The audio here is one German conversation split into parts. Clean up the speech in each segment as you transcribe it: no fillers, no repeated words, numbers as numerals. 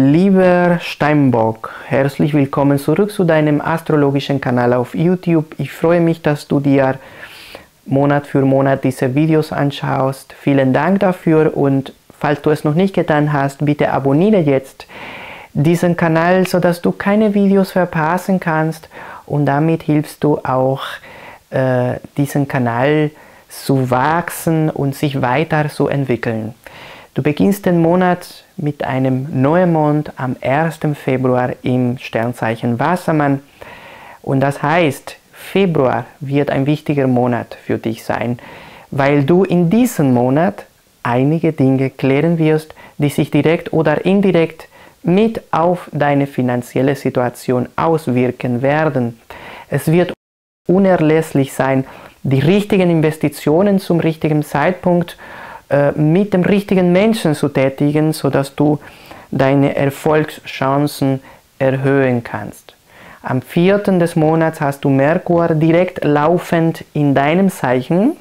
Lieber Steinbock, herzlich willkommen zurück zu deinem astrologischen Kanal auf YouTube. Ich freue mich, dass du dir Monat für Monat diese Videos anschaust. Vielen Dank dafür und falls du es noch nicht getan hast, bitte abonniere jetzt diesen Kanal, sodass du keine Videos verpassen kannst und damit hilfst du auch, diesen Kanal zu wachsen und sich weiter zu entwickeln. Du beginnst den Monat mit einem Neumond am 1. Februar im Sternzeichen Wassermann und das heißt, Februar wird ein wichtiger Monat für dich sein, weil du in diesem Monat einige Dinge klären wirst, die sich direkt oder indirekt mit auf deine finanzielle Situation auswirken werden. Es wird unerlässlich sein, die richtigen Investitionen zum richtigen Zeitpunkt mit dem richtigen Menschen zu tätigen, sodass du deine Erfolgschancen erhöhen kannst. Am 4. des Monats hast du Merkur direkt laufend in deinem Zeichen.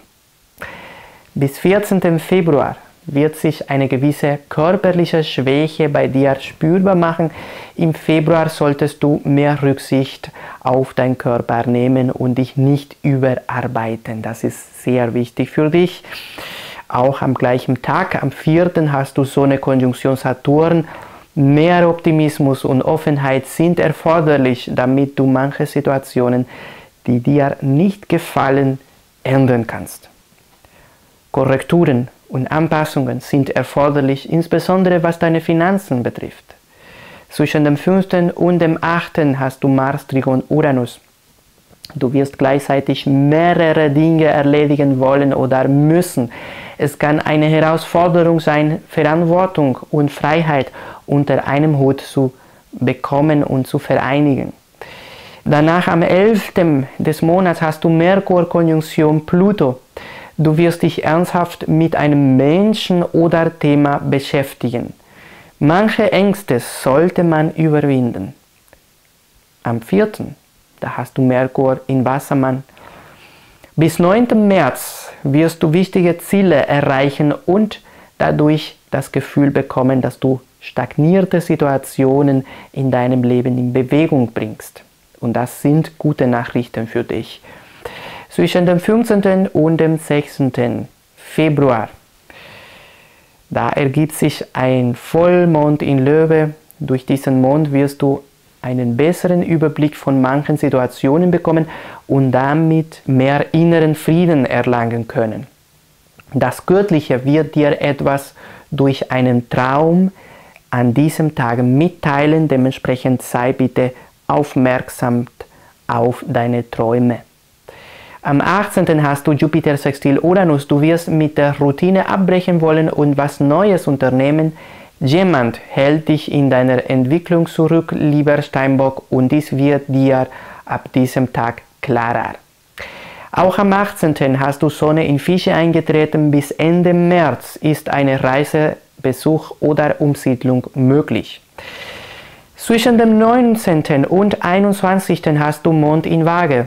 Bis 14. Februar wird sich eine gewisse körperliche Schwäche bei dir spürbar machen. Im Februar solltest du mehr Rücksicht auf deinen Körper nehmen und dich nicht überarbeiten. Das ist sehr wichtig für dich. Auch am gleichen Tag, am 4. hast du Sonne-Konjunktion Saturn. Mehr Optimismus und Offenheit sind erforderlich, damit du manche Situationen, die dir nicht gefallen, ändern kannst. Korrekturen und Anpassungen sind erforderlich, insbesondere was deine Finanzen betrifft. Zwischen dem 5. und dem 8. hast du Mars, Trigon, Uranus. Du wirst gleichzeitig mehrere Dinge erledigen wollen oder müssen. Es kann eine Herausforderung sein, Verantwortung und Freiheit unter einem Hut zu bekommen und zu vereinigen. Danach am 11. des Monats hast du Merkur-Konjunktion Pluto. Du wirst dich ernsthaft mit einem Menschen oder Thema beschäftigen. Manche Ängste sollte man überwinden. Am 4. da hast du Merkur in Wassermann. Bis 9. März wirst du wichtige Ziele erreichen und dadurch das Gefühl bekommen, dass du stagnierte Situationen in deinem Leben in Bewegung bringst. Und das sind gute Nachrichten für dich. Zwischen dem 15. und dem 16. Februar, da ergibt sich ein Vollmond in Löwe. Durch diesen Mond wirst du einen besseren Überblick von manchen Situationen bekommen und damit mehr inneren Frieden erlangen können. Das Göttliche wird dir etwas durch einen Traum an diesem Tag mitteilen, dementsprechend sei bitte aufmerksam auf deine Träume. Am 18. hast du Jupiter sextil Uranus, du wirst mit der Routine abbrechen wollen und was Neues unternehmen. Jemand hält dich in deiner Entwicklung zurück, lieber Steinbock, und dies wird dir ab diesem Tag klarer. Auch am 18. hast du Sonne in Fische eingetreten. Bis Ende März ist eine Reise, Besuch oder Umsiedlung möglich. Zwischen dem 19. und 21. hast du Mond in Waage.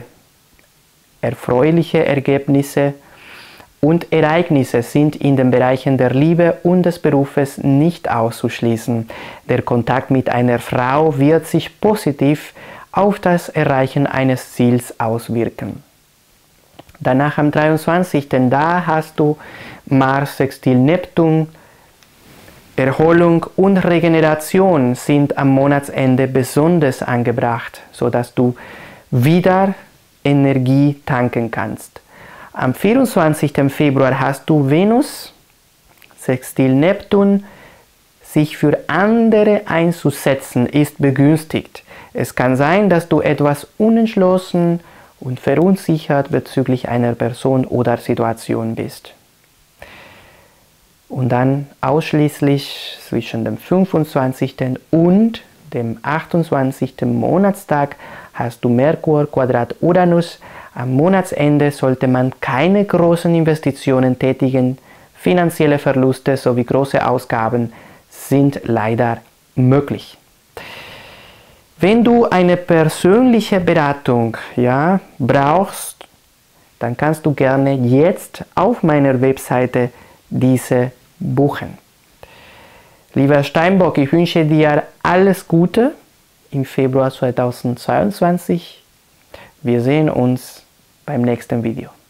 Erfreuliche Ergebnisse und Ereignisse sind in den Bereichen der Liebe und des Berufes nicht auszuschließen. Der Kontakt mit einer Frau wird sich positiv auf das Erreichen eines Ziels auswirken. Danach am 23. da hast du Mars sextil Neptun. Erholung und Regeneration sind am Monatsende besonders angebracht, sodass du wieder Energie tanken kannst. Am 24. Februar hast du Venus, sextil Neptun. Sich für andere einzusetzen ist begünstigt. Es kann sein, dass du etwas unentschlossen und verunsichert bezüglich einer Person oder Situation bist. Und dann ausschließlich zwischen dem 25. und dem 28. Monatstag hast du Merkur Quadrat Uranus. Am Monatsende sollte man keine großen Investitionen tätigen. Finanzielle Verluste sowie große Ausgaben sind leider möglich. Wenn du eine persönliche Beratung brauchst, dann kannst du gerne jetzt auf meiner Webseite diese buchen. Lieber Steinbock, ich wünsche dir alles Gute im Februar 2022. Wir sehen uns beim nächsten Video.